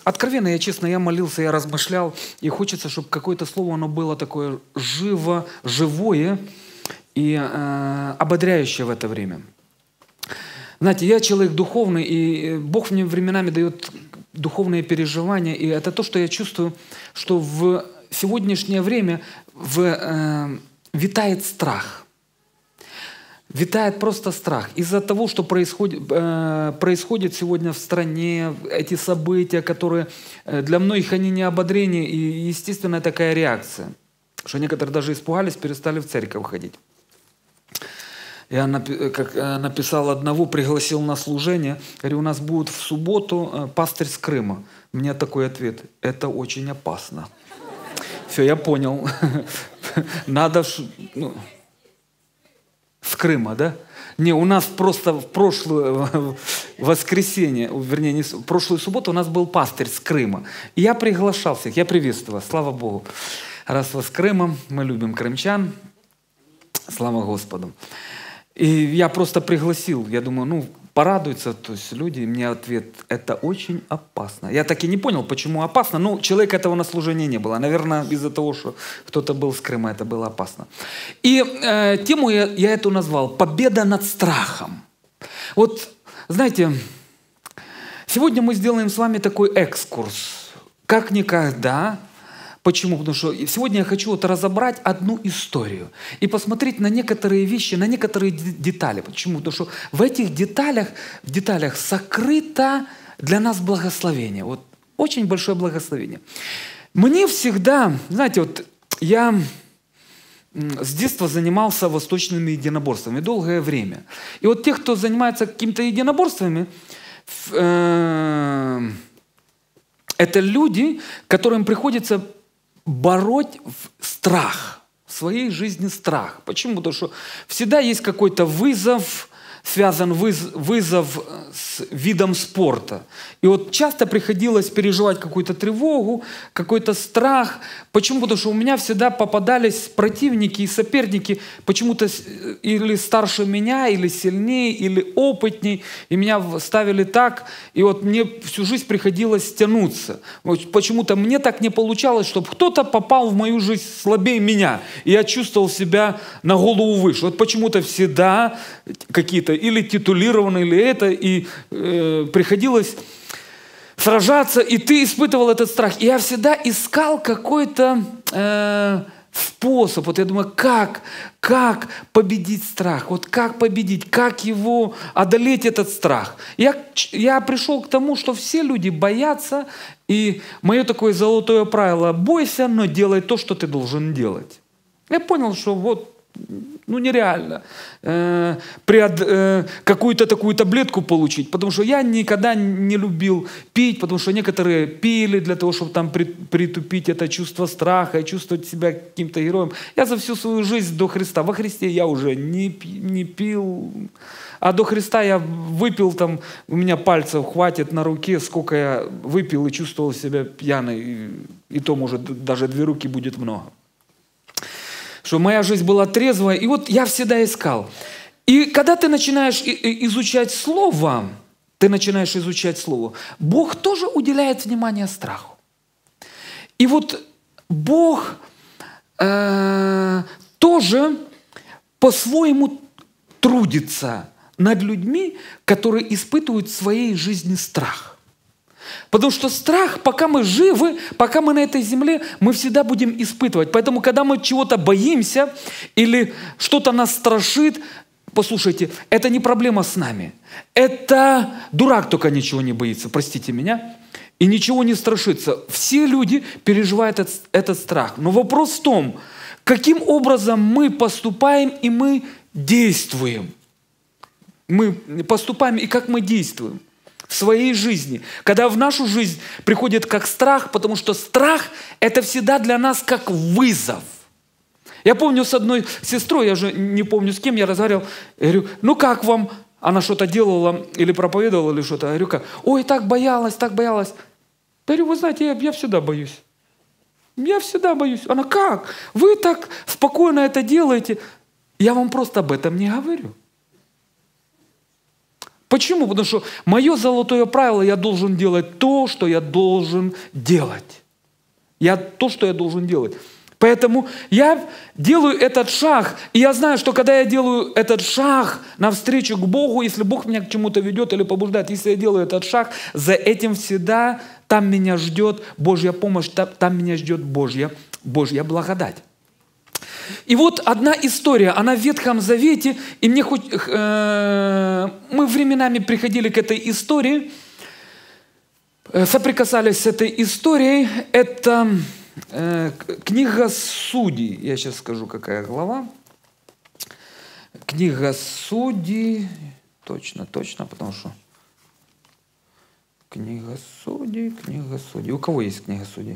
откровенно, я честно, я молился, я размышлял, и хочется, чтобы какое-то слово, оно было такое живое и ободряющее в это время. Знаете, я человек духовный, и Бог мне временами дает духовные переживания, и это то, что я чувствую, что в сегодняшнее время витает страх. Витает просто страх. Из-за того, что происходит сегодня в стране, эти события, которые для многих они не ободрение, и естественная такая реакция, что некоторые даже испугались, перестали в церковь ходить. Я написал одного, пригласил на служение. Говорю, у нас будет в субботу пастырь с Крыма. У меня такой ответ: это очень опасно. Все, я понял. Надо... С Крыма, да? Не, у нас просто в прошлое воскресенье, вернее, не в прошлую субботу у нас был пастырь с Крыма. И я приглашал всех, я приветствую вас, слава Богу. Раз вы с Крыма, мы любим крымчан, слава Господу. И я просто пригласил, я думаю, порадуются, то есть люди, и мне ответ: это очень опасно. Я так и не понял, почему опасно. Человека этого на служении не было. Наверное, из-за того, что кто-то был с Крыма, это было опасно. И тему я эту назвал «Победа над страхом». Вот, знаете, сегодня мы сделаем с вами такой экскурс. Как никогда. Почему? Потому что сегодня я хочу разобрать одну историю и посмотреть на некоторые вещи, на некоторые детали. Почему? Потому что в этих деталях сокрыто для нас благословение. Вот очень большое благословение. Мне всегда, знаете, вот я с детства занимался восточными единоборствами долгое время. И вот те, кто занимается какими-то единоборствами, это люди, которым приходится бороть страх, в своей жизни страх. Почему? Потому что всегда есть какой-то вызов, связан вызов с видом спорта. И вот часто приходилось переживать какую-то тревогу, какой-то страх. Почему? Потому что у меня всегда попадались противники и соперники почему-то или старше меня, или сильнее, или опытней. И меня ставили так, и вот мне всю жизнь приходилось тянуться. Вот почему-то мне так не получалось, чтобы кто-то попал в мою жизнь слабее меня. И я чувствовал себя на голову выше. Вот почему-то всегда какие-то или титулированные, или это, и приходилось сражаться, и ты испытывал этот страх. И я всегда искал какой-то способ. Вот я думаю, как победить страх? Вот как победить? Как его одолеть, этот страх? Я пришел к тому, что все люди боятся, и мое такое золотое правило: бойся, но делай то, что ты должен делать. Я понял, что вот нереально какую-то такую таблетку получить, потому что я никогда не любил пить, потому что некоторые пили для того, чтобы там притупить это чувство страха и чувствовать себя каким-то героем. Я за всю свою жизнь до Христа, во Христе я уже не пил, а до Христа я выпил там, у меня пальцев хватит на руке, сколько я выпил и чувствовал себя пьяной, и то, может, даже 2 руки будет много. Что моя жизнь была трезвая, и вот я всегда искал. И когда ты начинаешь изучать Слово, Бог тоже уделяет внимание страху. И вот Бог тоже по-своему трудится над людьми, которые испытывают в своей жизни страх. Потому что страх, пока мы живы, пока мы на этой земле, мы всегда будем испытывать. Поэтому, когда мы чего-то боимся или что-то нас страшит, послушайте, это не проблема с нами. Это дурак только ничего не боится, простите меня, и ничего не страшится. Все люди переживают этот страх. Но вопрос в том, каким образом мы поступаем и мы действуем. Мы поступаем и как мы действуем в своей жизни, когда в нашу жизнь приходит как страх, потому что страх – это всегда для нас как вызов. Я помню с одной сестрой, я уже не помню с кем, я разговаривал, я говорю, как вам? Она что-то делала или проповедовала, или что-то. Я говорю, как? Ой, так боялась. Я говорю, вы знаете, я всегда боюсь. Я всегда боюсь. Она, как? Вы так спокойно это делаете. Я вам просто об этом не говорю. Почему? Потому что мое золотое правило, я должен делать то, что я должен делать. То, что я должен делать. Поэтому я делаю этот шаг, и я знаю, что когда я делаю этот шаг навстречу к Богу, если Бог меня к чему-то ведет или побуждает, если я делаю этот шаг, за этим всегда там меня ждет Божья помощь, там меня ждет Божья благодать. И вот одна история, она в Ветхом Завете, и мы временами приходили к этой истории, соприкасались с этой историей. Это книга Судей. Я сейчас скажу, какая глава. Книга Судей. Точно, потому что... Книга Судей. У кого есть книга Судей?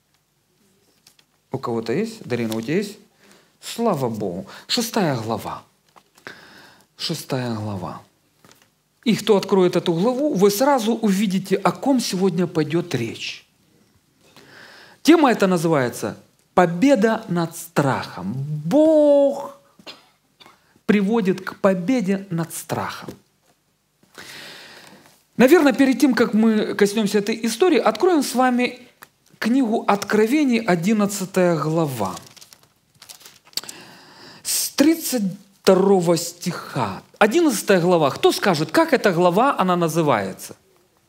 У кого-то есть? Дарина, у тебя есть? Слава Богу. 6 глава. 6 глава. И кто откроет эту главу, вы сразу увидите, о ком сегодня пойдет речь. Тема эта называется «Победа над страхом». Бог приводит к победе над страхом. Наверное, перед тем, как мы коснемся этой истории, откроем с вами книгу Откровений, 11 глава. С 32 стиха. 11 глава. Кто скажет, как эта глава, она называется?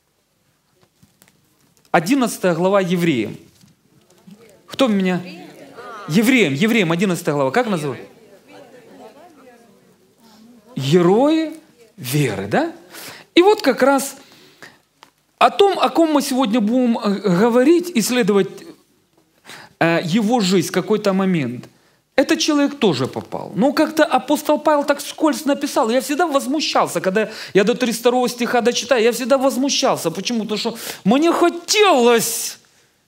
11 глава Евреям. Кто меня? Евреям, 11 глава. Как называется? Герои веры, да? И вот как раз о том, о ком мы сегодня будем говорить, исследовать его жизнь в какой-то момент. Этот человек тоже попал. Но как-то апостол Павел так вскользь написал. Я всегда возмущался, когда я до 32 стиха дочитаю, я всегда возмущался. Почему? Потому что мне хотелось.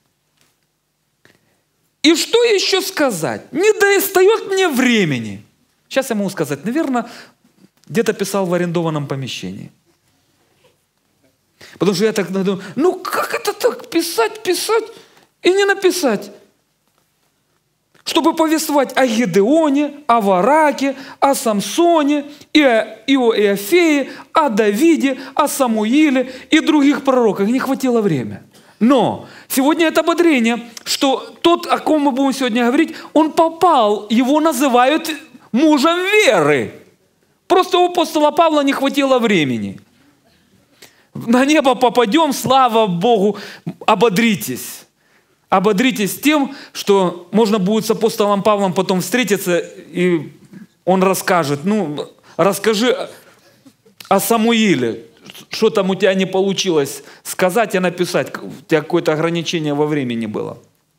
И что еще сказать? Не достает мне времени. Сейчас я могу сказать, наверное, где-то писал в арендованном помещении. Потому что я так думаю, ну как это так, писать и не написать? Чтобы повествовать о Гедеоне, о Вараке, о Самсоне, и о Иофее, о Давиде, о Самуиле и других пророках. Не хватило времени. Но сегодня это ободрение, что тот, о ком мы будем сегодня говорить, он попал, его называют мужем веры. Просто у апостола Павла не хватило времени. На небо попадем, слава Богу, ободритесь. Ободритесь тем, что можно будет с апостолом Павлом потом встретиться, и он расскажет. Ну, расскажи о Самуиле. Что там у тебя не получилось сказать и написать. У тебя какое-то ограничение во времени было.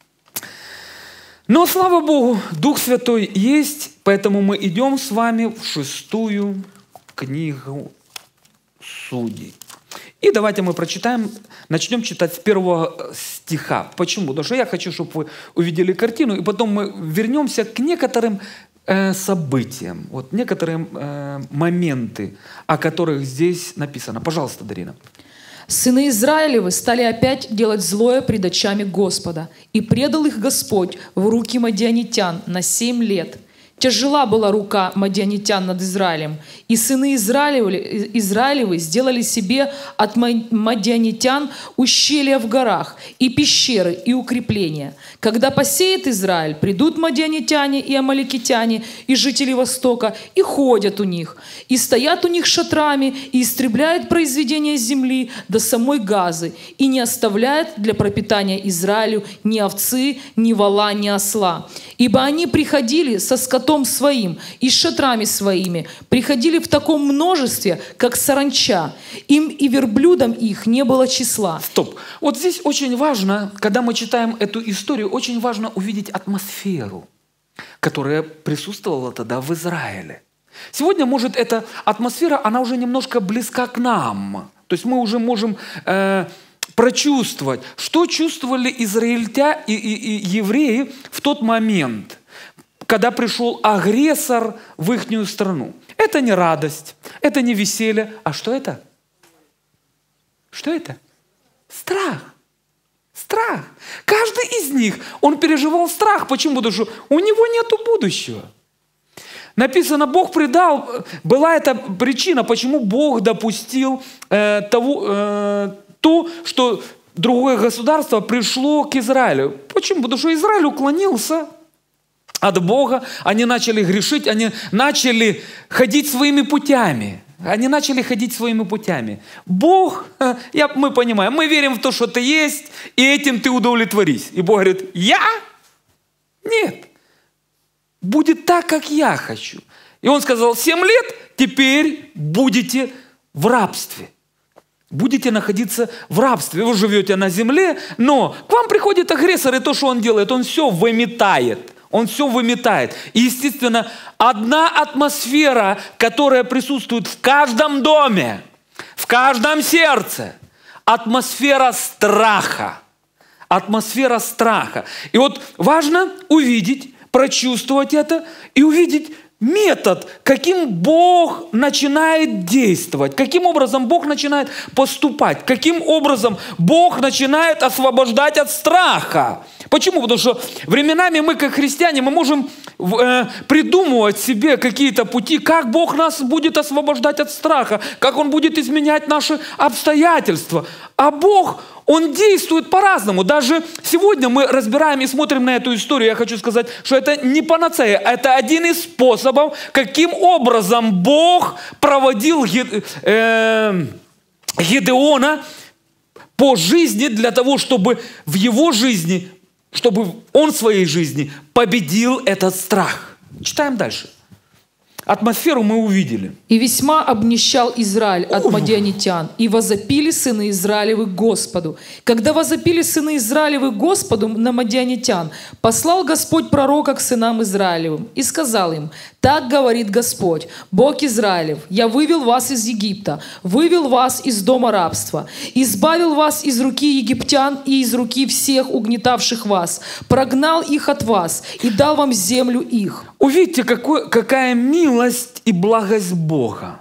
Но, слава Богу, Дух Святой есть, поэтому мы идем с вами в 6 книгу Судей. И давайте мы прочитаем, начнем читать с 1 стиха. Почему? Потому что я хочу, чтобы вы увидели картину, и потом мы вернемся к некоторым событиям, вот некоторые моменты, о которых здесь написано. Пожалуйста, Дарина. Сыны Израилевы стали опять делать злое пред очами Господа, и предал их Господь в руки мадианитян на 7 лет. Тяжела была рука мадианитян над Израилем, и сыны Израилевы сделали себе от мадианитян ущелья в горах, и пещеры, и укрепления. Когда посеет Израиль, придут мадианитяне и амаликитяне, и жители Востока, и ходят у них, и стоят у них шатрами, и истребляют произведения земли до самой Газы, и не оставляют для пропитания Израилю ни овцы, ни вола, ни осла. Ибо они приходили со скотом своим и с шатрами своими, приходили в таком множестве, как саранча. Им и верблюдам их не было числа. Стоп. Вот здесь очень важно, когда мы читаем эту историю, очень важно увидеть атмосферу, которая присутствовала тогда в Израиле. Сегодня, может, эта атмосфера, она уже немножко близка к нам. То есть мы уже можем прочувствовать, что чувствовали израильтяне и евреи в тот момент, когда пришел агрессор в ихнюю страну. Это не радость, это не веселье. А что это? Что это? Страх. Страх. Каждый из них, он переживал страх. Почему? Потому что у него нет будущего. написано, Бог предал, была эта причина, почему Бог допустил то, что другое государство пришло к Израилю. Почему? Потому что Израиль уклонился от Бога, они начали грешить, они начали ходить своими путями. Они начали ходить своими путями. Бог, мы понимаем, мы верим в то, что ты есть, и этим ты удовлетворись. И Бог говорит, я? Нет. Будет так, как я хочу. И Он сказал, 7 лет, теперь будете в рабстве. Будете находиться в рабстве. Вы живете на земле, но к вам приходит агрессор, и то, что он делает, он все выметает. Он все выметает. И, естественно, одна атмосфера, которая присутствует в каждом доме, в каждом сердце, атмосфера страха. Атмосфера страха. И вот важно увидеть, прочувствовать это и увидеть метод, каким Бог начинает действовать, каким образом Бог начинает поступать, каким образом Бог начинает освобождать от страха. Почему? Потому что временами мы, как христиане, мы можем придумывать себе какие-то пути, как Бог нас будет освобождать от страха, как Он будет изменять наши обстоятельства. А Бог, Он действует по-разному. Даже сегодня мы разбираем и смотрим на эту историю. Я хочу сказать, что это не панацея. Это один из способов, каким образом Бог проводил Гедеона по жизни для того, чтобы в его жизни, чтобы он в своей жизни победил этот страх. Читаем дальше. Атмосферу мы увидели. «И весьма обнищал Израиль от мадианитян, и возопили сыны Израилевы к Господу. Когда возопили сыны Израилевы к Господу на мадианитян, послал Господь пророка к сынам Израилевым и сказал им, так говорит Господь, Бог Израилев, я вывел вас из Египта, вывел вас из дома рабства, избавил вас из руки египтян и из руки всех угнетавших вас, прогнал их от вас и дал вам землю их». Увидите, какая милость и благость Бога.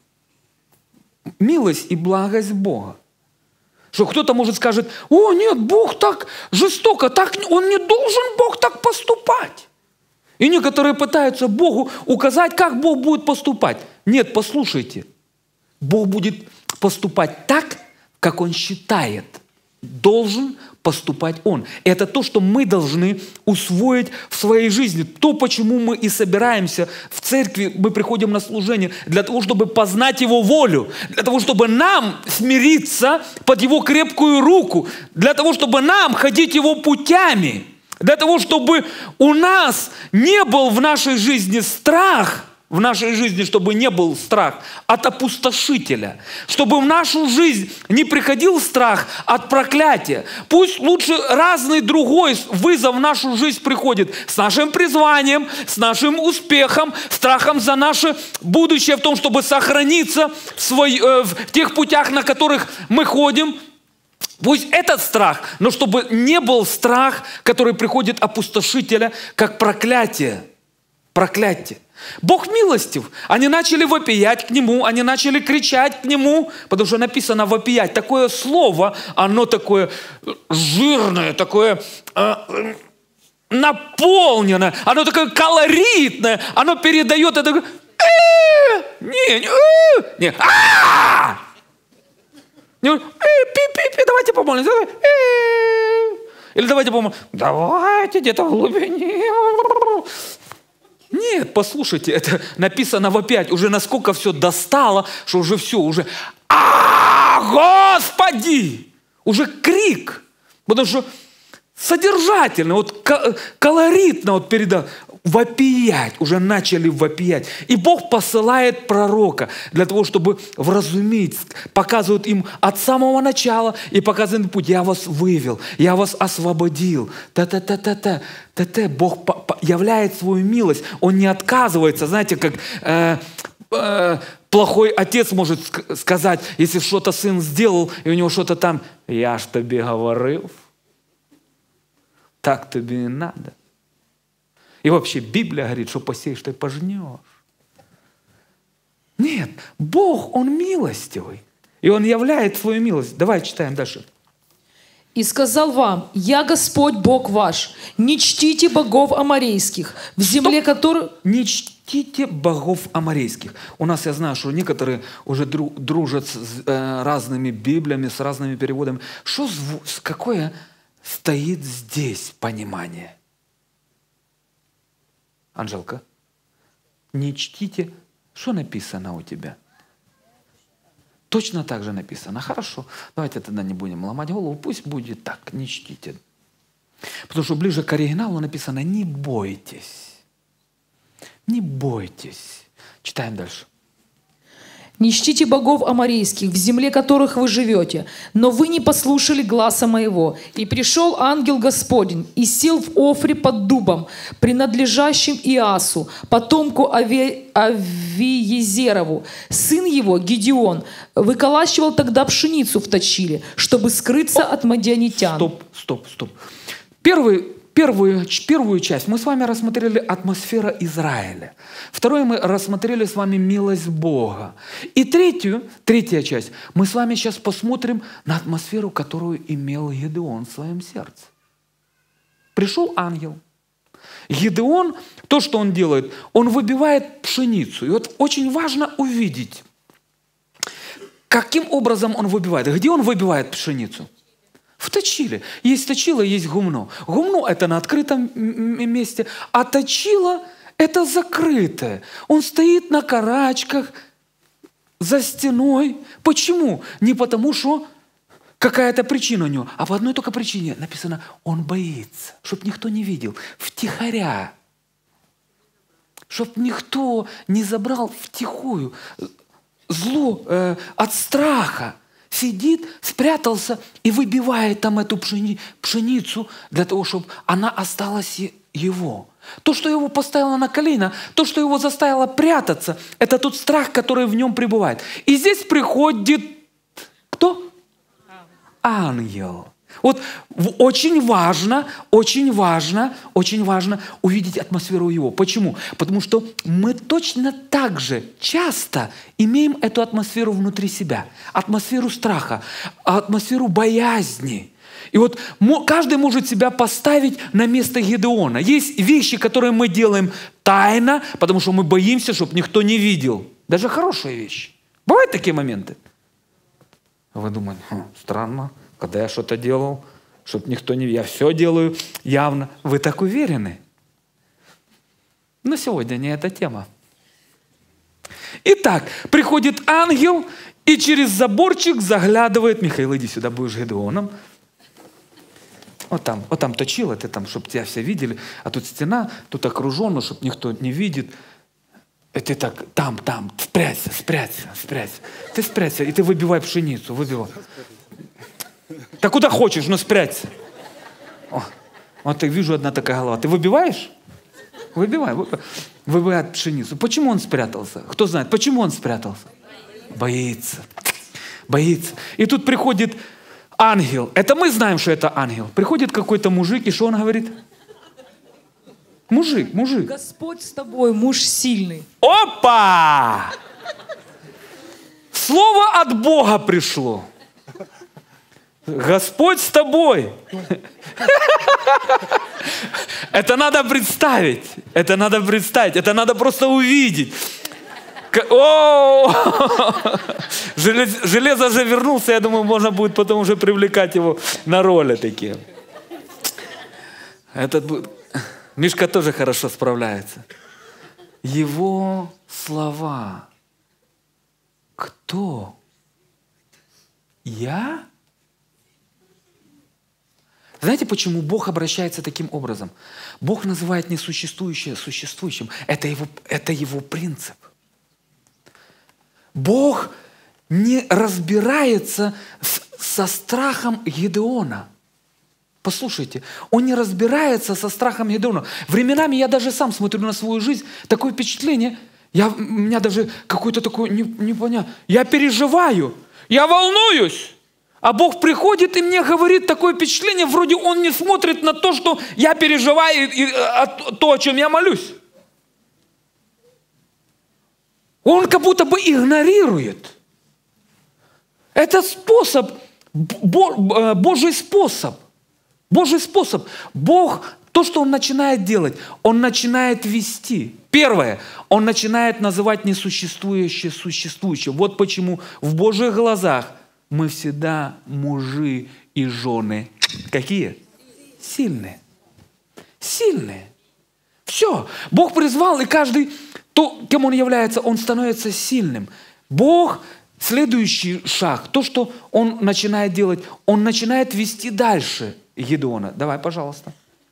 Милость и благость Бога. Что кто-то, может, скажет, о, нет, Бог так жестоко, так, Он не должен, Бог, так поступать. И некоторые пытаются Богу указать, как Бог будет поступать. Нет, послушайте. Бог будет поступать так, как Он считает. Должен поступать Он. Это то, что мы должны усвоить в своей жизни. То, почему мы и собираемся в церкви, мы приходим на служение, для того, чтобы познать Его волю, для того, чтобы нам смириться под Его крепкую руку, для того, чтобы нам ходить Его путями, для того, чтобы у нас не был в нашей жизни страх, в нашей жизни, чтобы не был страх от опустошителя, чтобы в нашу жизнь не приходил страх от проклятия. Пусть лучше разный другой вызов в нашу жизнь приходит с нашим призванием, с нашим успехом, страхом за наше будущее в том, чтобы сохраниться в тех путях, на которых мы ходим. Пусть этот страх, но чтобы не был страх, который приходит опустошителя, как проклятие. Проклятие. Бог милостив. Они начали вопиять к Нему, они начали кричать к Нему, потому что написано вопиять. Такое слово, оно такое жирное, такое наполненное, оно такое колоритное, оно передает это. Давайте помолимся. Или давайте помолимся. Давайте где-то в глубине. Нет, послушайте, это написано вопять. Уже насколько все достало, что уже все, уже Господи! Уже крик. Потому что содержательно, вот колоритно вот передал. Вопиять, уже начали вопиять. И Бог посылает пророка для того, чтобы вразумить, показывает им от самого начала и показывает путь. Я вас вывел, я вас освободил. Бог являет свою милость. Он не отказывается. Знаете, как плохой отец может сказать, если что-то сын сделал, и у него что-то там, я ж тебе говорил, так тебе не надо. И вообще Библия говорит, что посеешь, ты пожнешь. Нет, Бог, Он милостивый. И Он являет свою милость. Давай читаем дальше. И сказал вам: «Я Господь Бог ваш, не чтите богов аморейских, в земле которых...» Не чтите богов аморейских. У нас, я знаю, что некоторые уже дружат с разными библиями, с разными переводами. Какое стоит здесь понимание? Анжелка, не чтите... Что написано у тебя? Точно так же написано. Хорошо, давайте тогда не будем ломать голову. Пусть будет так, не чтите. Потому что ближе к оригиналу написано «не бойтесь». Не бойтесь. Читаем дальше. «Не чтите богов аморейских, в земле которых вы живете, но вы не послушали гласа моего. И пришел ангел Господень, и сел в Офре под дубом, принадлежащим Иасу, потомку Авиезерову. Сын его, Гедеон, выколачивал тогда пшеницу в точиле, чтобы скрыться от мадианитян». Стоп. Первую часть мы с вами рассмотрели атмосфера Израиля. Вторую мы рассмотрели с вами милость Бога. И третья часть, мы с вами сейчас посмотрим на атмосферу, которую имел Гедеон в своем сердце. Пришел ангел. Гедеон, то, что он делает, он выбивает пшеницу. И вот очень важно увидеть, каким образом он выбивает. Где он выбивает пшеницу? В точиле. Есть точило, есть гумно. Гумно – это на открытом месте, а точило – это закрытое. Он стоит на карачках, за стеной. Почему? Не потому, что какая-то причина у него, а по одной только причине. Написано, он боится, чтобы никто не видел, втихаря. Чтобы никто не забрал втихую. Зло от страха. Сидит, спрятался и выбивает там эту пшеницу для того, чтобы она осталась его. То, что его поставило на колено, то, что его заставило прятаться, это тот страх, который в нем пребывает. И здесь приходит кто? Ангел. Вот очень важно увидеть атмосферу его. Почему? Потому что мы точно так же часто имеем эту атмосферу внутри себя. Атмосферу страха, атмосферу боязни. И вот каждый может себя поставить на место Гедеона. Есть вещи, которые мы делаем тайно, потому что мы боимся, чтобы никто не видел. Даже хорошие вещи. Бывают такие моменты? Вы думаете, странно. Когда я что-то делал, чтобы никто не видел, я все делаю явно. Вы так уверены? Но сегодня не эта тема. Итак, приходит ангел и через заборчик заглядывает. Михаил, иди сюда, будешь Гедеоном. Вот там точило, ты там, чтобы тебя все видели. А тут стена, тут окружено, чтобы никто не видит. И ты так, там, спрячься. Ты спрячься, и ты выбивай пшеницу, выбивай. Да куда хочешь, но спрячься. Вот я вижу одна такая голова. Ты выбиваешь? Выбивает пшеницу. Почему он спрятался? Кто знает, почему он спрятался? Боится. И тут приходит ангел. Это мы знаем, что это ангел. Приходит какой-то мужик, и что он говорит? Мужик. «Господь с тобой, муж сильный». Опа! Слово от Бога пришло. Господь с тобой. Это надо представить. Это надо просто увидеть. Железо же вернулся, я думаю, можно будет потом уже привлекать его на роли такие. Мишка тоже хорошо справляется. Его слова. Кто? Я? Знаете, почему Бог обращается таким образом? Бог называет несуществующее существующим. Это его принцип. Бог не разбирается со страхом Гедеона. Послушайте, он не разбирается со страхом Гедеона. Временами я даже сам смотрю на свою жизнь, такое впечатление, у меня даже какое-то такое непонятное. Я переживаю, я волнуюсь. А Бог приходит и мне говорит такое впечатление, вроде Он не смотрит на то, что я переживаю, то, о чем я молюсь. Он как будто бы игнорирует. Это способ Божий способ. Божий способ. Бог, то, что Он начинает делать, Он начинает вести. Первое, Он начинает называть несуществующее существующее. Вот почему в Божьих глазах мы всегда мужи и жены. Какие? Сильные. Сильные. Все. Бог призвал, и каждый, то, кем он является, он становится сильным. Бог, следующий шаг, то, что он начинает делать, он начинает вести дальше Гедеона. Давай, пожалуйста.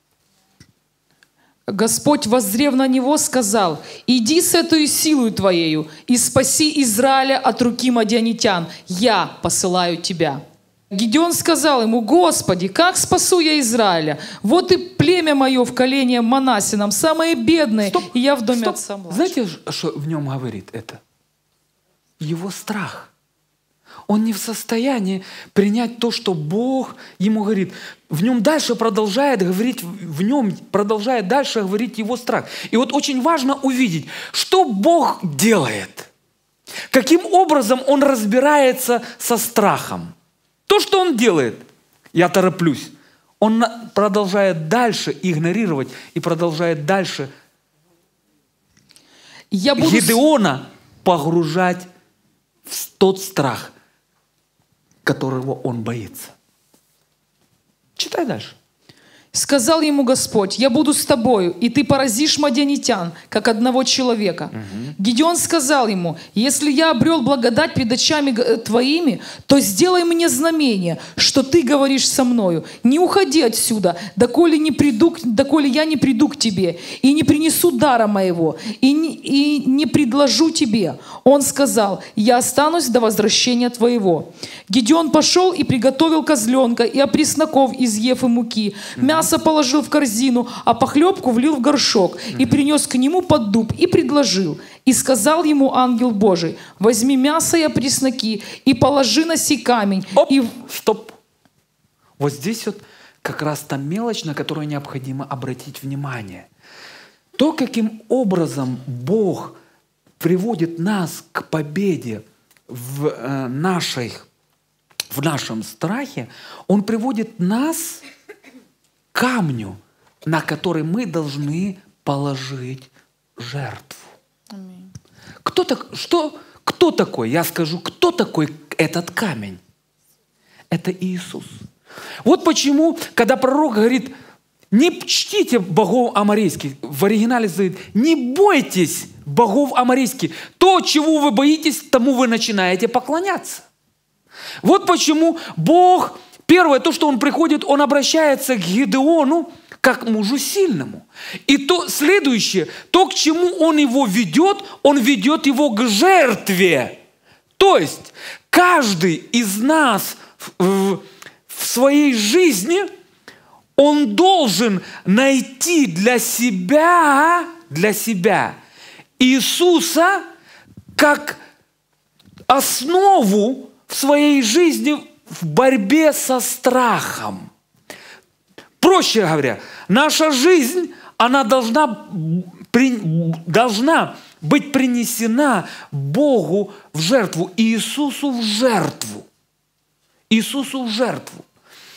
Господь, воззрев на него, сказал: «Иди с этой силой твоею и спаси Израиля от руки мадианитян. Я посылаю тебя». Гедеон сказал ему: «Господи, как спасу я Израиля? Вот и племя мое в колене Манассином, самое бедное, и я в доме отца младшего». Знаете, что в нем говорит это? Его страх. Он не в состоянии принять то, что Бог ему говорит. В нем дальше продолжает говорить, в нем продолжает дальше говорить его страх. И вот очень важно увидеть, что Бог делает. Каким образом Он разбирается со страхом. То, что Он делает, я тороплюсь, Он продолжает дальше игнорировать и продолжает дальше Гедеона погружать в тот страх, которого он боится. Читай дальше. Сказал ему Господь: «Я буду с тобою, и ты поразишь мадианитян, как одного человека». Гедеон сказал ему: «Если я обрел благодать пред очами твоими, то сделай мне знамение, что ты говоришь со мною. Не уходи отсюда, доколе я не приду к тебе, и не принесу дара моего, и не предложу тебе». Он сказал: «Я останусь до возвращения твоего». Гедеон пошел и приготовил козленка и опресноков из ефы муки. Мясо положил в корзину, а похлебку влил в горшок и принес к нему под дуб и предложил. И сказал ему ангел Божий: «Возьми мясо и опресноки и положи на сей камень». Стоп. Вот здесь вот как раз та мелочь, на которую необходимо обратить внимание. То, каким образом Бог приводит нас к победе в нашем страхе, Он приводит нас к камню, на который мы должны положить жертву. Кто такой? Я скажу, кто такой этот камень? Это Иисус. Вот почему, когда пророк говорит: не чтите богов аморейских, в оригинале стоит: не бойтесь богов аморейских. То, чего вы боитесь, тому вы начинаете поклоняться. Вот почему Бог, первое, то, что Он приходит, Он обращается к Гедеону как мужу сильному. И то следующее, то, к чему Он ведет его к жертве. То есть каждый из нас в своей жизни, он должен найти для себя Иисуса как основу в своей жизни в борьбе со страхом. Проще говоря, наша жизнь, она должна быть принесена Богу в жертву, Иисусу в жертву. Иисусу в жертву.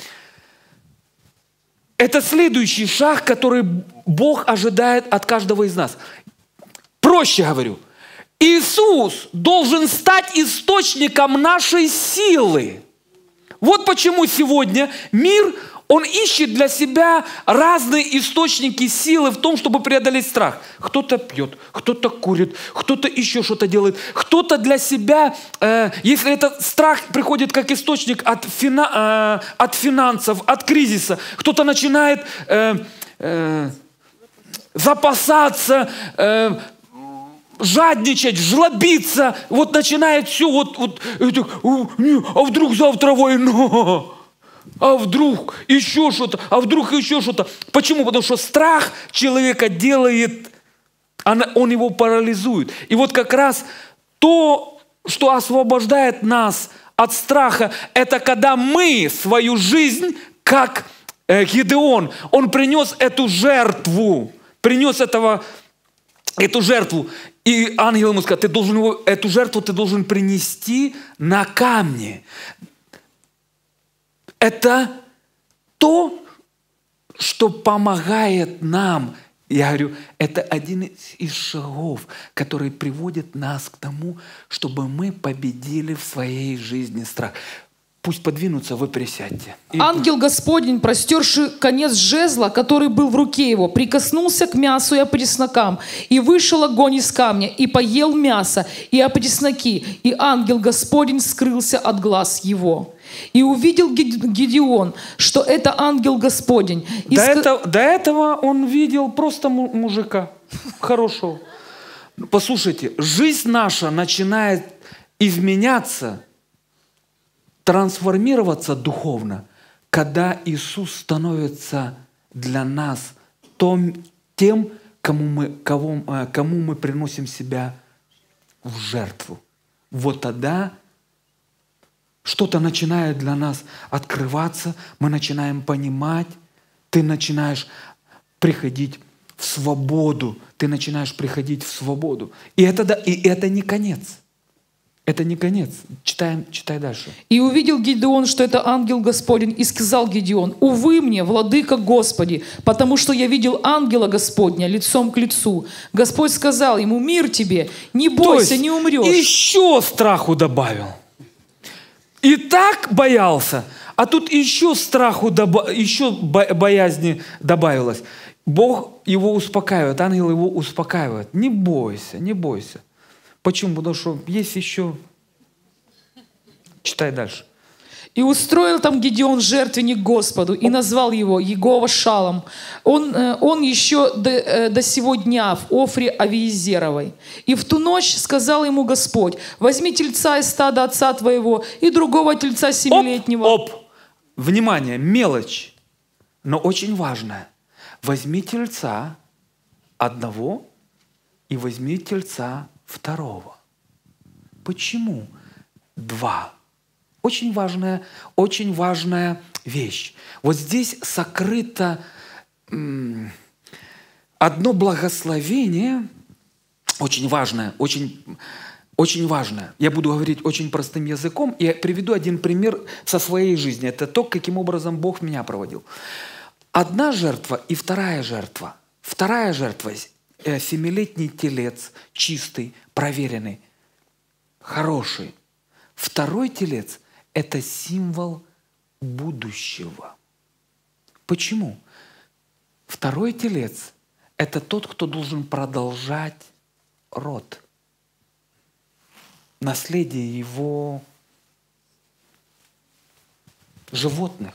Это следующий шаг, который Бог ожидает от каждого из нас. Проще говорю, Иисус должен стать источником нашей силы. Вот почему сегодня мир, он ищет для себя разные источники силы в том, чтобы преодолеть страх. Кто-то пьет, кто-то курит, кто-то еще что-то делает. Кто-то для себя, если этот страх приходит как источник от финансов, от кризиса, кто-то начинает запасаться, жадничать, жлобиться, вот начинает все, а вдруг завтра война, а вдруг еще что-то, Почему? Потому что страх человека делает, он его парализует. И вот как раз то, что освобождает нас от страха, это когда мы свою жизнь, как Гедеон, он принес эту жертву, эту жертву. И ангел ему сказал: эту жертву ты должен принести на камне. Это то, что помогает нам. Я говорю, это один из шагов, который приводит нас к тому, чтобы мы победили в своей жизни страх. Пусть подвинутся, вы присядьте. Ангел Господень, простерший конец жезла, который был в руке его, прикоснулся к мясу и опреснокам, и вышел огонь из камня, и поел мясо, и опресноки, и ангел Господень скрылся от глаз его. И увидел Гедеон, что это ангел Господень. До этого он видел просто мужика хорошего. Послушайте, жизнь наша начинает изменяться, трансформироваться духовно, когда Иисус становится для нас тем, кому мы приносим себя в жертву. Вот тогда что-то начинает для нас открываться, мы начинаем понимать, ты начинаешь приходить в свободу, ты начинаешь приходить в свободу. И это не конец. Это не конец. Читай дальше. «И увидел Гедеон, что это ангел Господень, и сказал Гедеон: увы мне, владыка Господи, потому что я видел ангела Господня лицом к лицу. Господь сказал ему: мир тебе, не бойся, не умрешь». Еще страху добавил. И так боялся, а тут еще страху, еще боязни добавилось. Бог его успокаивает, ангел его успокаивает. Не бойся, не бойся. Почему? Потому что есть еще... Читай дальше. «И устроил там Гедеон жертвенник Господу, и назвал его Егова Шалом. Он еще до сего дня в Офре Авиезеровой. И в ту ночь сказал ему Господь: возьми тельца из стада отца твоего и другого тельца семилетнего». Внимание, мелочь, но очень важная. Возьми тельца одного и возьми тельца второго. Почему два? Очень важная вещь. Вот здесь сокрыто одно благословение, очень важное, очень важное. Я буду говорить очень простым языком и приведу один пример со своей жизни. Это то, каким образом Бог меня проводил. Одна жертва и вторая жертва. Вторая жертва – 7-летний телец, чистый, проверенный, хороший. Второй телец – это символ будущего. Почему? Второй телец – это тот, кто должен продолжать род, наследие его животных.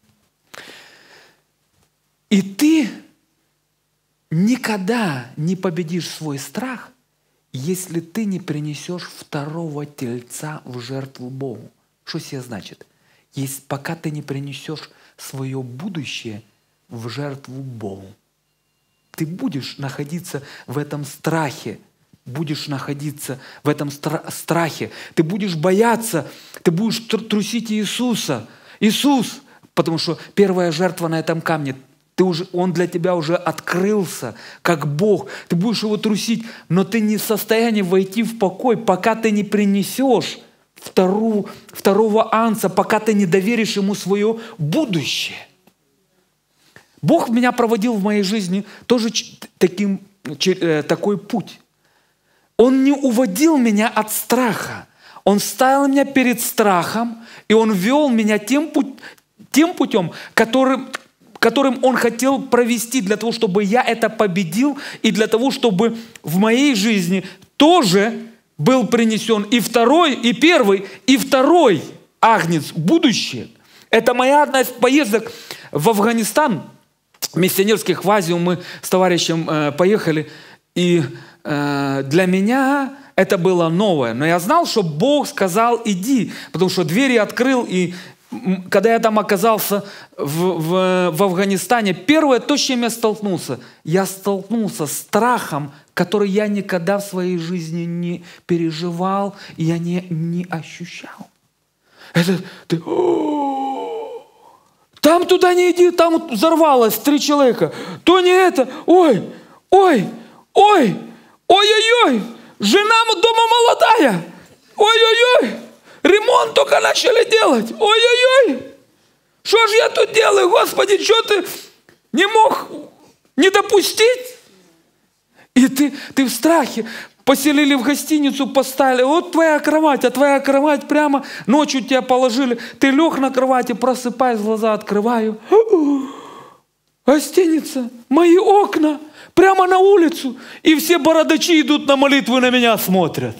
И ты никогда не победишь свой страх, если ты не принесешь второго тельца в жертву Богу. Что себе значит? Пока ты не принесешь свое будущее в жертву Богу, ты будешь находиться в этом страхе, ты будешь бояться, ты будешь трусить Иисуса. Иисус, потому что первая жертва на этом камне, Он для тебя уже открылся, как Бог. Ты будешь его трусить, но ты не в состоянии войти в покой, пока ты не принесешь второго анца, пока ты не доверишь ему свое будущее. Бог меня проводил в моей жизни тоже такой путь. Он не уводил меня от страха. Он ставил меня перед страхом, и Он вел меня тем путем, которым Он хотел провести для того, чтобы я это победил, и для того, чтобы в моей жизни тоже был принесен и второй, и первый, и второй агнец, будущее. Это моя одна из поездок в Афганистан, миссионерских в Азию. Мы с товарищем поехали, и для меня это было новое. Но я знал, что Бог сказал: иди, потому что двери открыл, и когда я там оказался в Афганистане, первое, то, с чем я столкнулся с страхом, который я никогда в своей жизни не переживал, и я не ощущал. Это ты... Там туда не иди, там взорвалось 3 человека. То не это. Ой, ой-ой-ой, жена дома молодая. Ой-ой-ой. Ремонт только начали делать. Ой-ой-ой. Что же я тут делаю, Господи, что ты не мог не допустить? И ты в страхе. Поселили в гостиницу, поставили. Вот твоя кровать, а твоя кровать прямо ночью тебя положили. Ты лег на кровати, просыпаюсь, глаза открываю. Гостиница, мои окна, прямо на улицу. И все бородачи идут на молитву и на меня смотрят.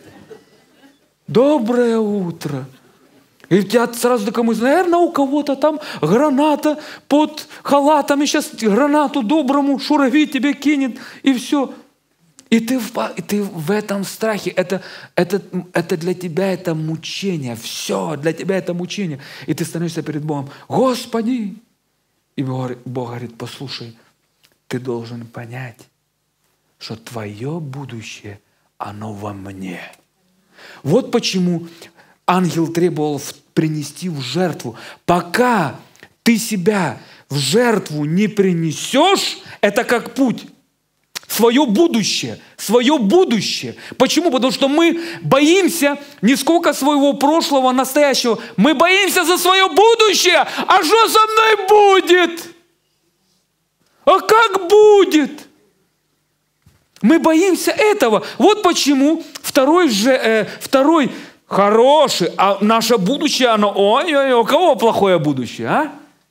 Доброе утро. И у тебя сразу такая мысль, наверное, у кого-то там граната под халатом, и сейчас гранату доброму шурави тебе кинет, и все. И ты в этом страхе, это для тебя это мучение, все, для тебя это мучение. И ты становишься перед Богом, Господи! И Бог говорит, послушай, ты должен понять, что твое будущее, оно во мне. Вот почему ангел требовал принести в жертву. Пока ты себя в жертву не принесешь, это как путь. Свое будущее. Почему? Потому что мы боимся не сколько своего прошлого, настоящего. Мы боимся за свое будущее. А что со мной будет? А как будет? Мы боимся этого. Вот почему второй хороший, а наше будущее, оно, ой-ой-ой, у кого плохое будущее, а?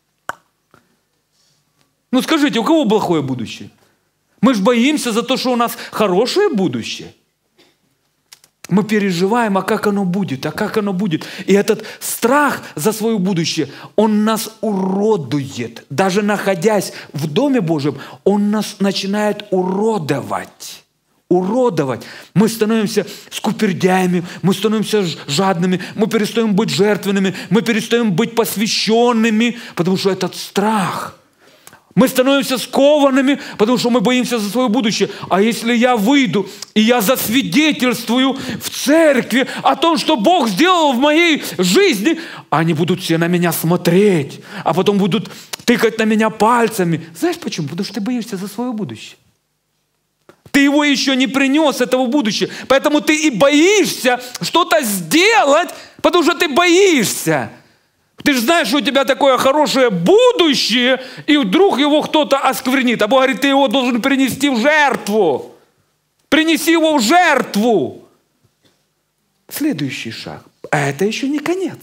Ну скажите, у кого плохое будущее? Мы же боимся за то, что у нас хорошее будущее. Мы переживаем, а как оно будет, И этот страх за свое будущее, он нас уродует. Даже находясь в Доме Божьем, он нас начинает уродовать. Мы становимся скупердяями, мы становимся жадными, мы перестаем быть жертвенными, мы перестаем быть посвященными, потому что этот страх. Мы становимся скованными, потому что мы боимся за свое будущее. А если я выйду и я засвидетельствую в церкви о том, что Бог сделал в моей жизни, они будут все на меня смотреть, а потом будут тыкать на меня пальцами. Знаешь почему? Потому что ты боишься за свое будущее. Ты его еще не принес, этого будущего. Поэтому ты и боишься что-то сделать, потому что ты боишься. Ты же знаешь, что у тебя такое хорошее будущее, и вдруг его кто-то осквернит. А Бог говорит, ты его должен принести в жертву. Принеси его в жертву. Следующий шаг. А это еще не конец.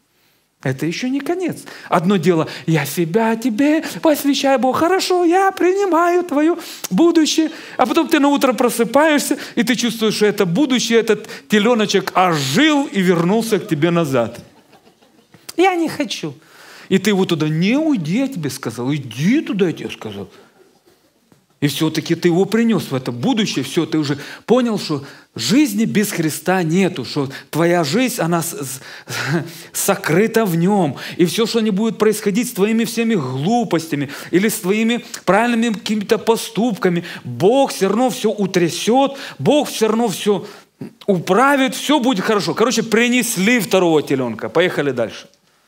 Одно дело, я себя тебе посвящаю, Бог, хорошо, я принимаю твое будущее. А потом ты на утро просыпаешься, и ты чувствуешь, что это будущее, этот теленочек ожил и вернулся к тебе назад. Я не хочу. И ты его туда, не уйди, я тебе сказал, иди туда, я тебе сказал. И все-таки ты его принес в это будущее, все, ты уже понял, что жизни без Христа нету, что твоя жизнь, она сокрыта в нем. И все, что не будет происходить с твоими всеми глупостями или с твоими правильными какими-то поступками, Бог все равно все утрясет, Бог все равно все управит, все будет хорошо. Короче, принесли второго теленка. Поехали дальше.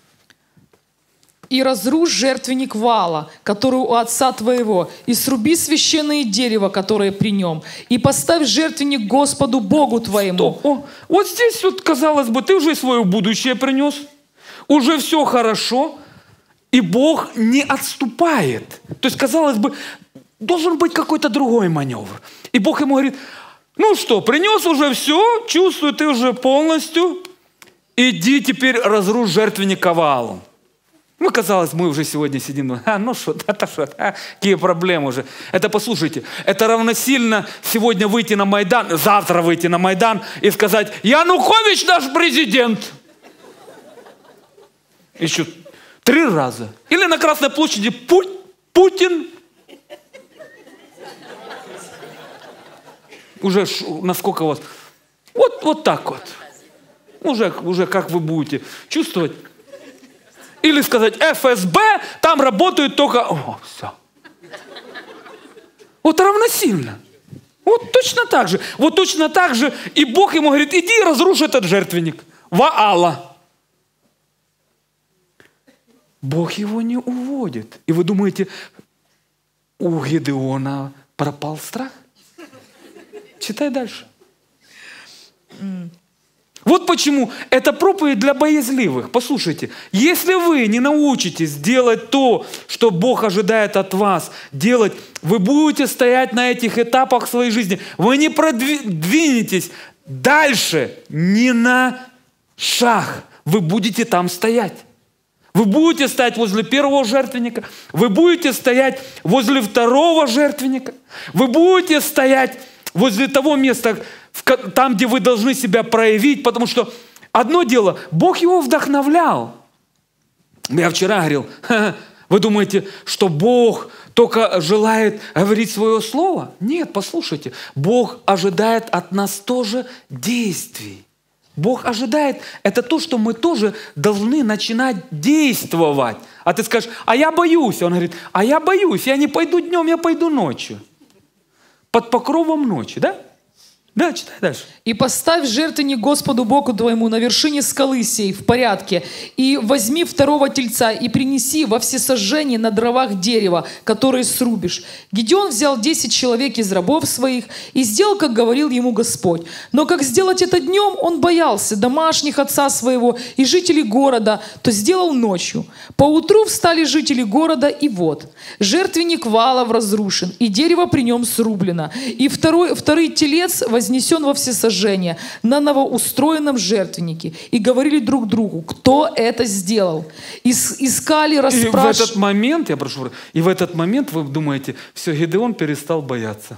«И разрушь жертвенник Ваала, который у отца твоего, и сруби священное дерево, которое при нем, и поставь жертвенник Господу Богу твоему». Вот здесь вот, казалось бы, ты уже свое будущее принес, уже все хорошо, и Бог не отступает. То есть, казалось бы, должен быть какой-то другой маневр. И Бог ему говорит, ну что, принес уже все, чувствую, ты уже полностью, иди теперь разрушь жертвенник Ваалу. Ну, казалось, мы уже сегодня сидим, какие проблемы уже. Это, послушайте, это равносильно сегодня выйти на Майдан, завтра выйти на Майдан и сказать, Янукович наш президент. Еще 3 раза. Или на Красной площади Путин. Уже насколько у вас? Вот так вот. Уже как вы будете чувствовать. Или сказать, ФСБ, там работают только... все. Вот равносильно. Вот точно так же. И Бог ему говорит, иди разруши этот жертвенник. Ваала. Бог его не уводит. И вы думаете, у Гедеона пропал страх? Читай дальше. Вот почему это проповедь для боязливых. Послушайте, если вы не научитесь делать то, что Бог ожидает от вас делать, вы будете стоять на этих этапах своей жизни. Вы не продвинетесь дальше ни на шаг. Вы будете там стоять. Вы будете стоять возле первого жертвенника, вы будете стоять возле второго жертвенника, вы будете стоять возле того места, там, где вы должны себя проявить, потому что одно дело, Бог его вдохновлял. Я вчера говорил, вы думаете, что Бог только желает говорить свое слово? Нет, послушайте, Бог ожидает от нас тоже действий. Бог ожидает, это то, что мы тоже должны начинать действовать. А ты скажешь, а я боюсь. Он говорит, а я боюсь, я не пойду днем, я пойду ночью. Под покровом ночи, да? Да, читай дальше. «И поставь жертвенник Господу Богу твоему на вершине скалы сей в порядке, и возьми второго тельца, и принеси во всесожжение на дровах дерева, которые срубишь». Гедеон взял 10 человек из рабов своих и сделал, как говорил ему Господь. Но как сделать это днем, он боялся домашних отца своего и жителей города, то сделал ночью. Поутру встали жители города, и вот, жертвенник Ваалов разрушен, и дерево при нем срублено, и второй телец вознесен во всесожжение на новоустроенном жертвеннике. И говорили друг другу, кто это сделал. Искали, расспрашивали. И в этот момент, я прошу, и в этот момент вы думаете, все, Гедеон перестал бояться.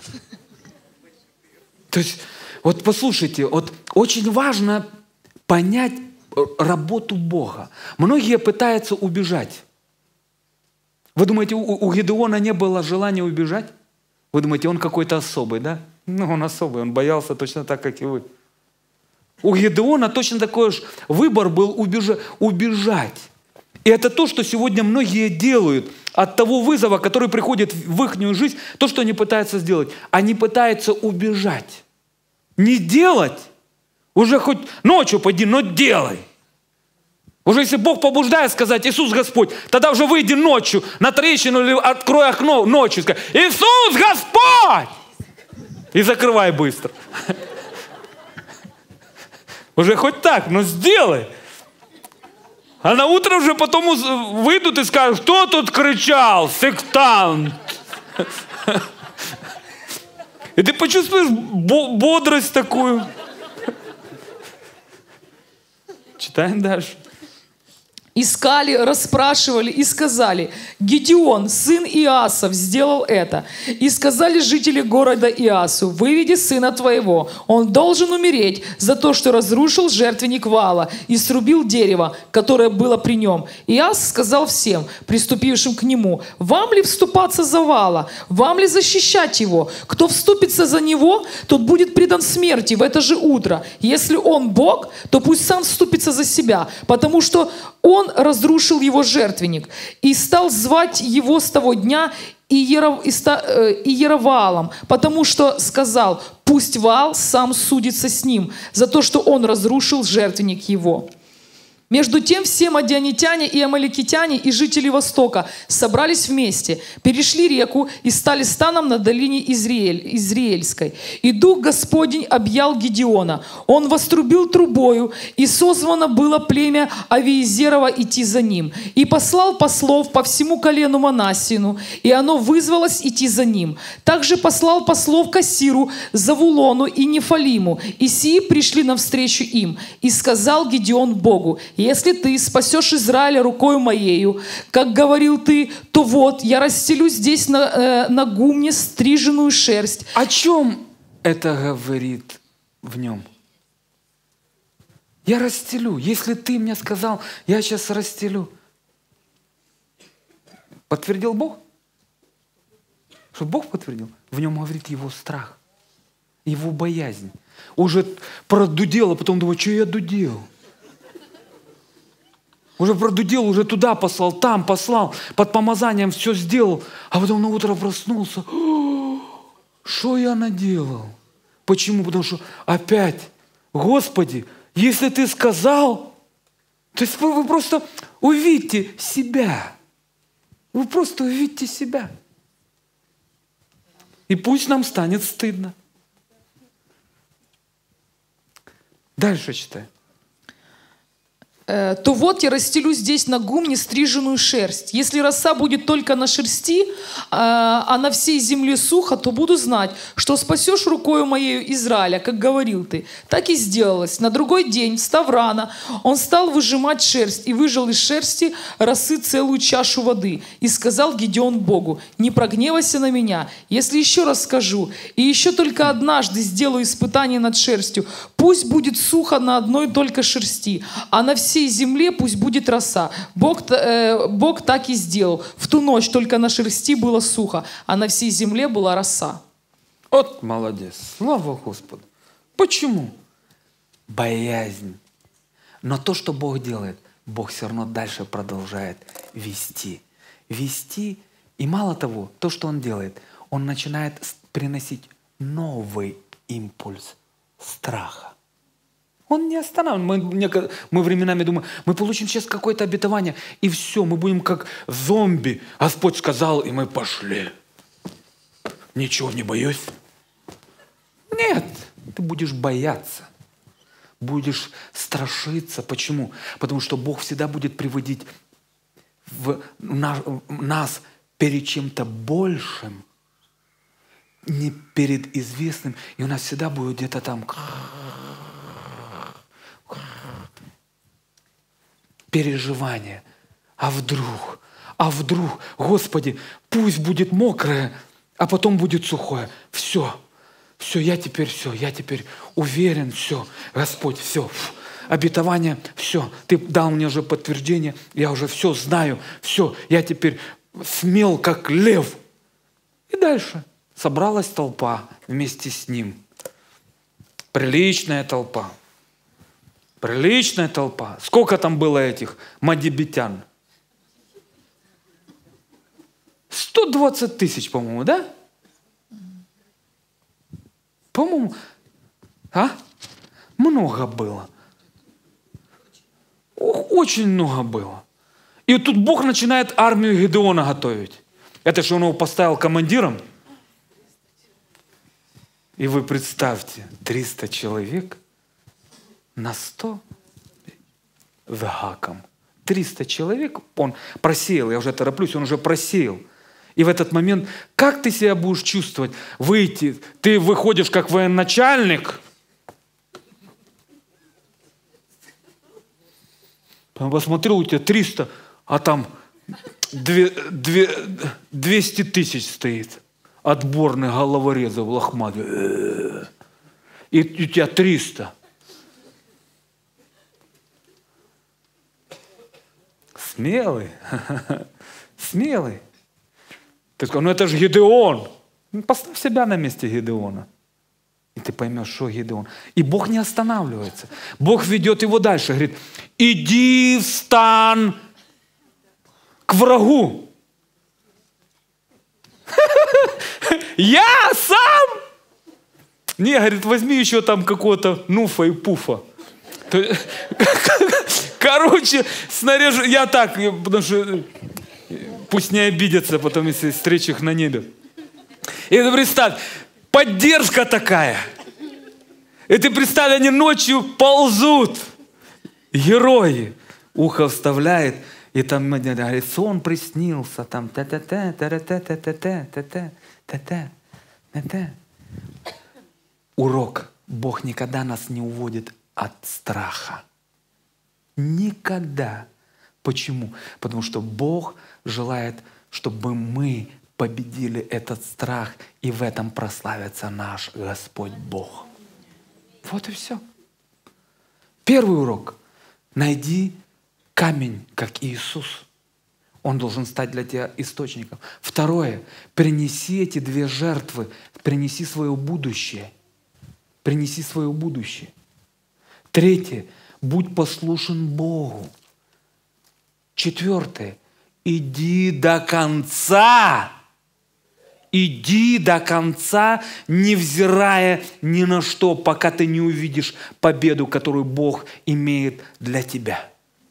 То есть, вот послушайте, вот очень важно понять работу Бога. Многие пытаются убежать. Вы думаете, у Гедеона не было желания убежать? Вы думаете, он какой-то особый, да? Ну, он особый, он боялся точно так, как и вы. У Гедеона точно такой же выбор был убежать. И это то, что сегодня многие делают от того вызова, который приходит в их жизнь, то, что они пытаются сделать. Они пытаются убежать. Не делать, уже хоть ночью пойди, но делай. Уже если Бог побуждает сказать «Иисус Господь», тогда уже выйди ночью на трещину или открой окно ночью и скажи «Иисус Господь!» И закрывай быстро. Уже хоть так, но сделай. А на утро уже потом выйдут и скажут, кто тут кричал, сектант. И ты почувствуешь бодрость такую. Читаем дальше. Искали, расспрашивали и сказали, Гедеон, сын Иасов, сделал это. И сказали жители города Иасу, выведи сына твоего, он должен умереть за то, что разрушил жертвенник Ваала и срубил дерево, которое было при нем. Иас сказал всем, приступившим к нему, вам ли вступаться за Ваала, вам ли защищать его? Кто вступится за него, тот будет предан смерти в это же утро. Если он Бог, то пусть сам вступится за себя, потому что он разрушил его жертвенник и стал звать его с того дня Иероваалом, потому что сказал, пусть Ваал сам судится с ним за то, что он разрушил жертвенник его. Между тем все мадианитяне и амаликитяне и жители Востока собрались вместе, перешли реку и стали станом на долине Израильской. И Дух Господень объял Гедеона. Он вострубил трубою, и созвано было племя Авиезерово идти за ним. И послал послов по всему колену Манассину, и оно вызвалось идти за ним. Также послал послов к Ассиру, Завулону и Нефалиму, и сии пришли навстречу им. И сказал Гедеон Богу, если ты спасешь Израиля рукою моею, как говорил ты, то вот, я расстелю здесь на гумне стриженную шерсть. О чем это говорит в нем? Я расстелю. Если ты мне сказал, я сейчас расстелю. Подтвердил Бог? Что Бог подтвердил? В нем говорит его страх, его боязнь. Уже продудел, а потом думает, что я дудел? Уже продудел, уже туда послал, там послал, под помазанием все сделал. А потом на утро проснулся. Что я наделал? Почему? Потому что опять, Господи, если ты сказал, то есть вы просто увидите себя. Вы просто увидите себя. И пусть нам станет стыдно. Дальше читай. То вот я расстелю здесь на гумне стриженную шерсть. Если роса будет только на шерсти, а на всей земле сухо, то буду знать, что спасешь рукою моею Израиля, как говорил ты. Так и сделалось. На другой день, встав рано, он стал выжимать шерсть и выжал из шерсти росы целую чашу воды. И сказал Гидеон Богу: не прогневайся на меня, если еще раз скажу, и еще только однажды сделаю испытание над шерстью, пусть будет сухо на одной только шерсти, а на всей земле пусть будет роса. Бог так и сделал. В ту ночь только на шерсти было сухо, а на всей земле была роса. Вот молодец. Слава Господу. Почему? Боязнь. Но то, что Бог делает, Бог все равно дальше продолжает вести. Вести. И мало того, то, что Он делает, Он начинает приносить новый импульс страха. Он не останавливает. Мы временами думаем, мы получим сейчас какое-то обетование, и все, мы будем как зомби. Господь сказал, и мы пошли. Ничего не боюсь. Нет, ты будешь бояться. Будешь страшиться. Почему? Потому что Бог всегда будет приводить нас перед чем-то большим, не перед известным. И у нас всегда будет где-то там переживание. А вдруг, Господи, пусть будет мокрое, а потом будет сухое. Все, я теперь уверен, все, Господь, все, обетование, все, Ты дал мне уже подтверждение, я уже все знаю, все, я теперь смел, как лев. И дальше собралась толпа вместе с ним. Приличная толпа. Приличная толпа. Сколько там было этих мадьябитян? 120 тысяч, по-моему, да? По-моему, много было. Очень много было. И вот тут Бог начинает армию Гедеона готовить. Это же он его поставил командиром. И вы представьте, 300 человек на 100 с гаком. 300 человек, он просеял, я уже тороплюсь, он уже просеял. И в этот момент, как ты себя будешь чувствовать? Выйти, ты выходишь как военачальник. Посмотрел, у тебя 300, а там 200 тысяч стоит. Отборных головорезов лохматых. И у тебя 300. Смелый. Смелый. Ты сказал, это же Гедеон. Поставь себя на месте Гедеона. И ты поймешь, что Гедеон. И Бог не останавливается. Бог ведет его дальше. Говорит, иди в стан к врагу. Я сам? Не, говорит, возьми еще там какого-то Нуфа и Пуфа. Короче, снаряжу. Я так, потому что пусть не обидятся потом, если встречу их на небе. И ты представь, поддержка такая. И ты представь, они ночью ползут. Герои. Ухо вставляет, и там говорит, сон приснился, там Урок. Бог никогда нас не уводит от страха. Никогда. Почему? Потому что Бог желает, чтобы мы победили этот страх, и в этом прославится наш Господь Бог. Вот и все. Первый урок. Найди камень, как Иисус. Он должен стать для тебя источником. Второе. Принеси эти две жертвы. Принеси свое будущее. Принеси свое будущее. Третье. Будь послушен Богу. Четвертое. Иди до конца. Иди до конца, невзирая ни на что, пока ты не увидишь победу, которую Бог имеет для тебя.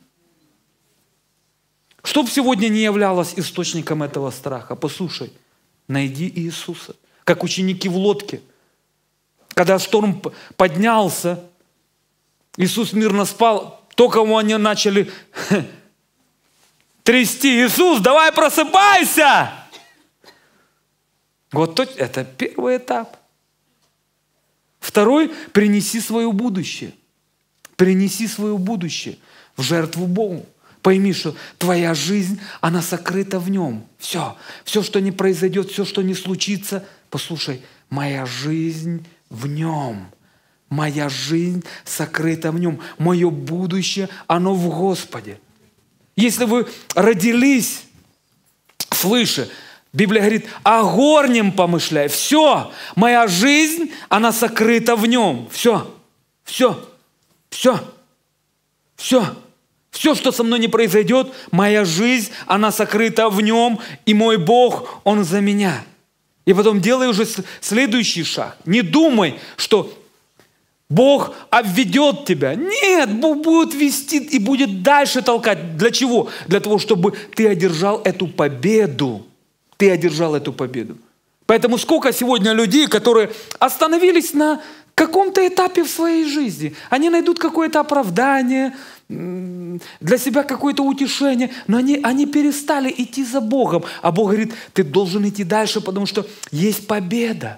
Что бы сегодня не являлось источником этого страха? Послушай, найди Иисуса. Как ученики в лодке. Когда шторм поднялся, Иисус мирно спал, только они начали трясти. Иисус, давай просыпайся! Вот это первый этап. Второй, принеси свое будущее. Принеси свое будущее в жертву Богу. Пойми, что твоя жизнь, она сокрыта в Нем. Все, что не произойдет, все, что не случится, послушай, моя жизнь в Нем. Моя жизнь сокрыта в Нем. Мое будущее, оно в Господе. Если вы родились свыше, Библия говорит, о горнем помышляй. Все, моя жизнь, она сокрыта в Нем. Все. Все, что со мной не произойдет, моя жизнь, она сокрыта в Нем, и мой Бог, Он за меня. И потом делай уже следующий шаг. Не думай, что Бог обведет тебя. Нет, Бог будет вести и будет дальше толкать. Для чего? Для того, чтобы ты одержал эту победу. Ты одержал эту победу. Поэтому сколько сегодня людей, которые остановились на каком-то этапе в своей жизни. Они найдут какое-то оправдание, для себя какое-то утешение, но они перестали идти за Богом. А Бог говорит, ты должен идти дальше, потому что есть победа.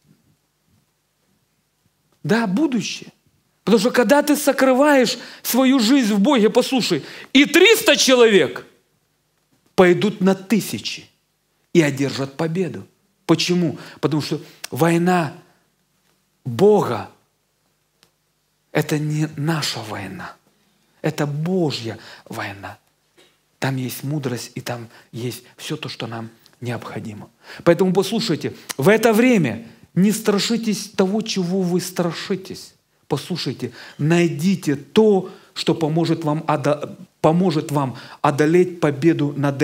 Да, будущее. Потому что когда ты сокрываешь свою жизнь в Боге, послушай, и 300 человек пойдут на 1000 и одержат победу. Почему? Потому что война Бога – это не наша война. Это Божья война. Там есть мудрость, и там есть все то, что нам необходимо. Поэтому послушайте, в это время не страшитесь того, чего вы страшитесь. Послушайте, найдите то, что поможет вам одолеть победу над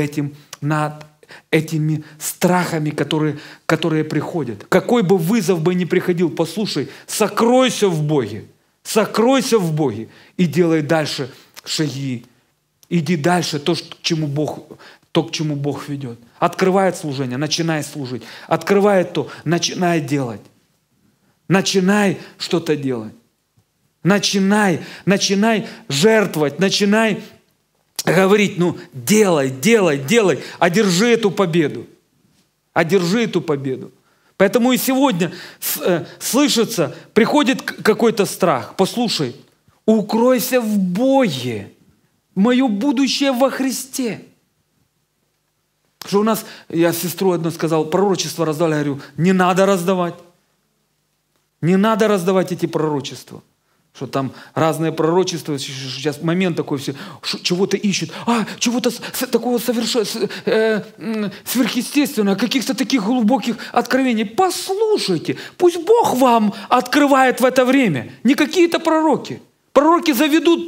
этими страхами, которые приходят. Какой бы вызов бы ни приходил, послушай, сокройся в Боге. Сокройся в Боге и делай дальше шаги. Иди дальше, то, к чему Бог ведет. Открывает служение, начинай служить. Открывает то, начинай делать. Начинай что-то делать. Начинай жертвовать, начинай говорить, делай. Одержи эту победу. Одержи эту победу. Поэтому и сегодня слышится, приходит какой-то страх. Послушай, укройся в Боге. Мое будущее во Христе. Что у нас, я сестру одну сказал, пророчество раздали, я говорю, не надо раздавать. Не надо раздавать эти пророчества. Что там разные пророчества, сейчас момент такой, все чего-то ищут, чего-то такого сверхъестественного, каких-то таких глубоких откровений. Послушайте, пусть Бог вам открывает в это время, не какие-то пророки. Пророки заведут,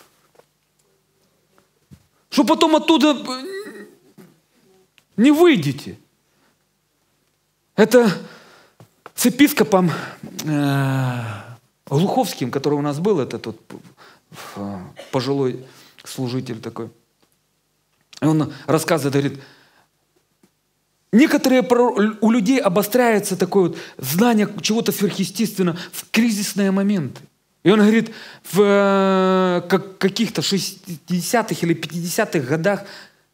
что потом оттуда не выйдете. Это с епископом Глуховским, который у нас был, это тот пожилой служитель такой. И он рассказывает, говорит, некоторые у людей обостряется такое вот знание чего-то сверхъестественного в кризисные моменты. И он говорит, в каких-то 60-х или 50-х годах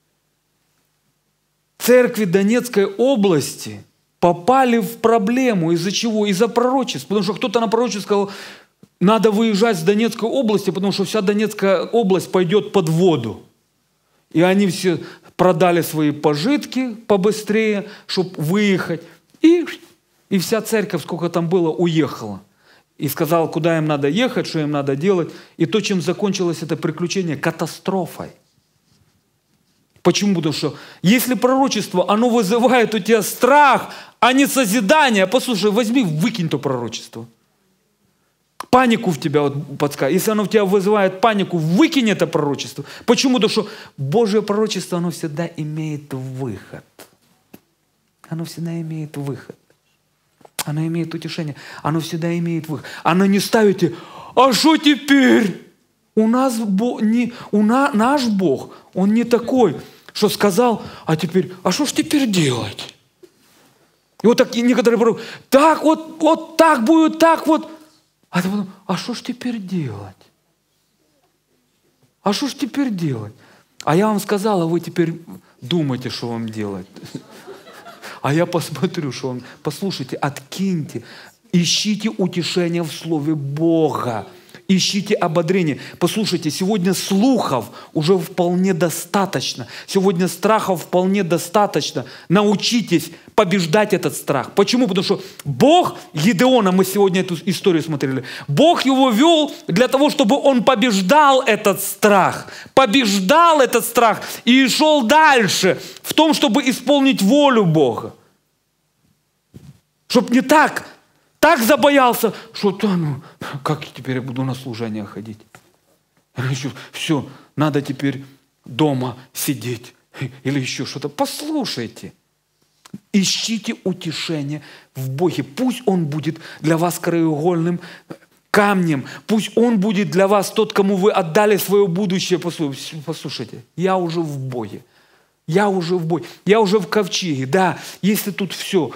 церкви Донецкой области попали в проблему. Из-за чего? Из-за пророчеств. Потому что кто-то на пророчестве сказал, надо выезжать с Донецкой области, потому что вся Донецкая область пойдет под воду. И они все продали свои пожитки побыстрее, чтобы выехать. И вся церковь, сколько там было, уехала. И сказал, куда им надо ехать, что им надо делать. И то, чем закончилось это приключение, катастрофой. Почему? Потому что если пророчество, оно вызывает у тебя страх, а не созидание, послушай, возьми, выкинь то пророчество. Панику в тебя подсказывает. Если оно в тебя вызывает панику, выкинь это пророчество. Почему? Потому что Божье пророчество, оно всегда имеет выход. Оно всегда имеет выход. Оно имеет утешение. Оно всегда имеет выход. Оно не ставите, а что теперь? Наш Бог, Он не такой, что сказал, а что ж теперь делать? И вот так некоторые пророки, так вот так будет, так вот. А ты потом, а что ж теперь делать? а что ж теперь делать? А я вам сказал, а вы теперь думайте, что вам делать. А я посмотрю, что вам... Послушайте, откиньте, ищите утешение в Слове Бога. Ищите ободрение. Послушайте, сегодня слухов уже вполне достаточно. Сегодня страхов вполне достаточно. Научитесь побеждать этот страх. Почему? Потому что Бог Гидеона, мы сегодня эту историю смотрели, Бог его вел для того, чтобы он побеждал этот страх. Побеждал этот страх и шел дальше в том, чтобы исполнить волю Бога. Чтоб не так забоялся, что как теперь я буду на служение ходить? Все, надо теперь дома сидеть или еще что-то. Послушайте, ищите утешение в Боге. Пусть Он будет для вас краеугольным камнем, пусть Он будет для вас тот, кому вы отдали свое будущее. Послушайте, я уже в Боге. Я уже в Боге. Я уже в ковчеге. Да, если тут все,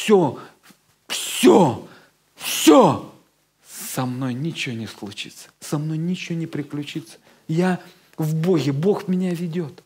со мной ничего не случится, со мной ничего не приключится. Я в Боге, Бог меня ведет.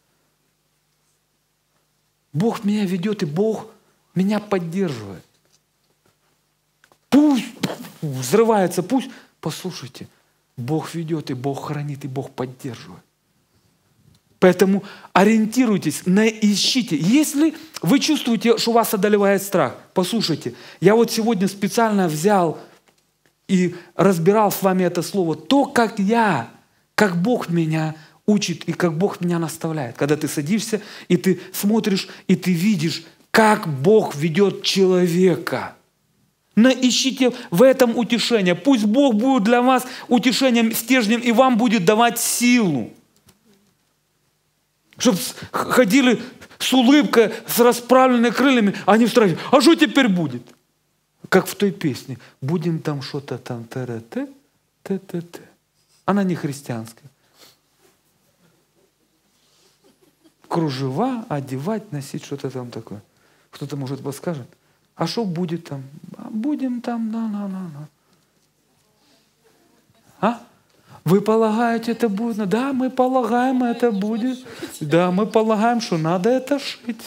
Бог меня ведет, и Бог меня поддерживает. Пусть взрывается, пусть, послушайте, Бог ведет, и Бог хранит, и Бог поддерживает. Поэтому ориентируйтесь, ищите. Если вы чувствуете, что вас одолевает страх, послушайте, я вот сегодня специально взял и разбирал с вами это слово. То, как Бог меня учит и как Бог меня наставляет. Когда ты садишься, и ты смотришь, и ты видишь, как Бог ведет человека. Ищите в этом утешение. Пусть Бог будет для вас утешением, стержнем, и вам будет давать силу. Чтобы ходили с улыбкой, с расправленными крыльями, а не в страхе. А что теперь будет? Как в той песне. Будем там что-то там, т-т-т. Она не христианская. Кружева одевать, носить, что-то там такое. Кто-то, может, подскажет. А что будет там? Будем там, А? Вы полагаете, это будет? Да, мы полагаем, это будет. Да, мы полагаем, что надо это шить.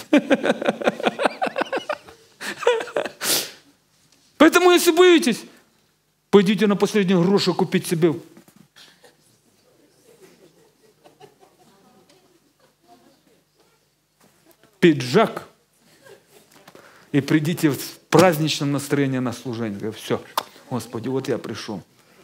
Поэтому, если боитесь, пойдите на последние гроши купить себе пиджак и придите в праздничном настроении на служение. Все, Господи, вот я пришел.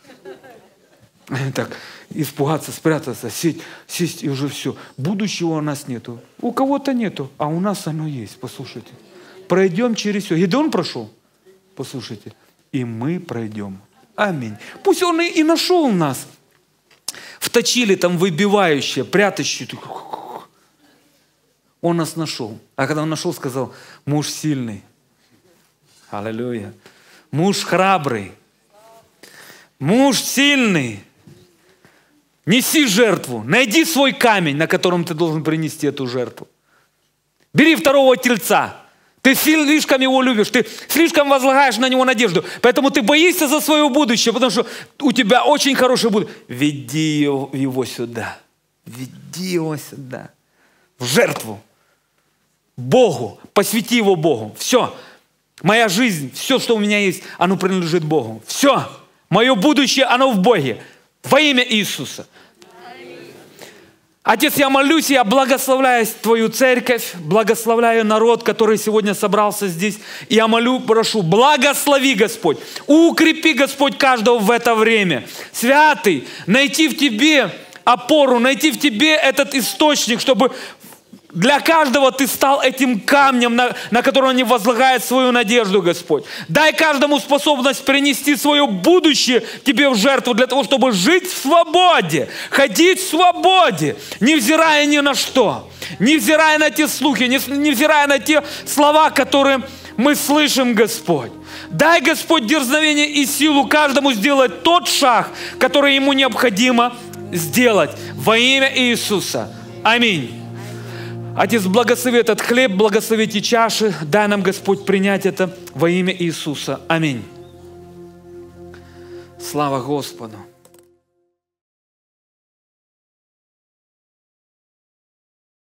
Так, испугаться, спрятаться, сесть и уже все. Будущего у нас нету. У кого-то нету, а у нас оно есть. Послушайте. Пройдем через все. Гидеон прошел. Послушайте. И мы пройдем. Аминь. Пусть он и нашел нас. Вточили там выбивающие, прятащие. Он нас нашел. А когда он нашел, сказал, муж сильный. Аллилуйя. Муж храбрый. Муж сильный. Неси жертву. Найди свой камень, на котором ты должен принести эту жертву. Бери второго тельца. Ты слишком его любишь. Ты слишком возлагаешь на него надежду. Поэтому ты боишься за свое будущее, потому что у тебя очень хорошее будущее. Веди его сюда. Веди его сюда. В жертву. Богу. Посвяти его Богу. Все. Моя жизнь, все, что у меня есть, оно принадлежит Богу. Все. Мое будущее, оно в Боге. Во имя Иисуса. Отец, я молюсь, я благословляю Твою церковь, благословляю народ, который сегодня собрался здесь. И я прошу, благослови, Господь, укрепи, Господь, каждого в это время. Святый, найти в Тебе опору, найти в Тебе этот источник, чтобы для каждого Ты стал этим камнем, на который они возлагают свою надежду, Господь. Дай каждому способность принести свое будущее Тебе в жертву для того, чтобы жить в свободе, ходить в свободе, невзирая ни на что, невзирая на те слухи, невзирая на те слова, которые мы слышим, Господь. Дай, Господь, дерзновение и силу каждому сделать тот шаг, который ему необходимо сделать во имя Иисуса. Аминь. Отец, благослови этот хлеб, благослови эти чаши. Дай нам, Господь, принять это во имя Иисуса. Аминь. Слава Господу.